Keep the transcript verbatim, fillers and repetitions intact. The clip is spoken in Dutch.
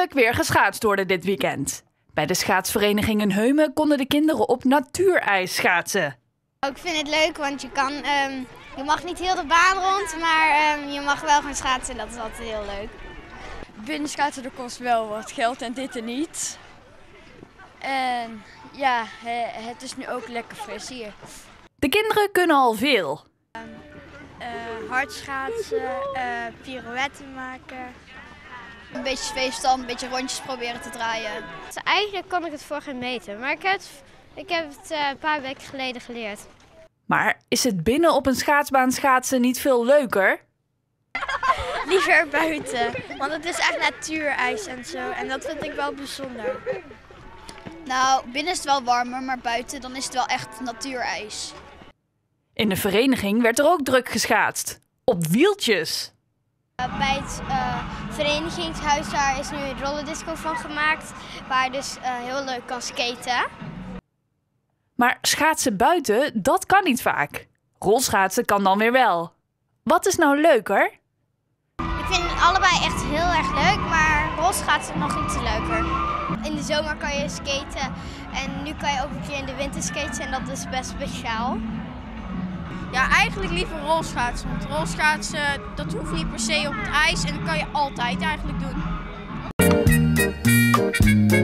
eindelijk weer geschaatst worden dit weekend. Bij de schaatsvereniging in Heumen konden de kinderen op natuurijs schaatsen. Ik vind het leuk, want je kan, um, je mag niet heel de baan rond, maar um, je mag wel gaan schaatsen. Dat is altijd heel leuk. Binnenschaatsen dat kost wel wat geld en dit er niet. En ja, het is nu ook lekker fris hier. De kinderen kunnen al veel. Um, uh, hard schaatsen, uh, pirouetten maken. Een beetje zweefstand, een beetje rondjes proberen te draaien. Dus eigenlijk kon ik het voor geen meter, maar ik heb het, ik heb het uh, een paar weken geleden geleerd. Maar is het binnen op een schaatsbaan schaatsen niet veel leuker? Liever buiten, want het is echt natuurijs en zo en dat vind ik wel bijzonder. Nou, binnen is het wel warmer, maar buiten dan is het wel echt natuurijs. In de vereniging werd er ook druk geschaatst. Op wieltjes. Uh, bij het uh, verenigingshuis daar is nu een rollerdisco van gemaakt, waar je dus uh, heel leuk kan skaten. Maar schaatsen buiten, dat kan niet vaak. Rolschaatsen kan dan weer wel. Wat is nou leuker? Ik vind het allebei echt heel erg leuk, maar rolschaatsen nog iets leuker. In de zomer kan je skaten en nu kan je ook een keer in de winter skaten en dat is best speciaal. Ja, eigenlijk liever rolschaatsen, want rolschaatsen dat hoeft niet per se op het ijs en dat kan je altijd eigenlijk doen.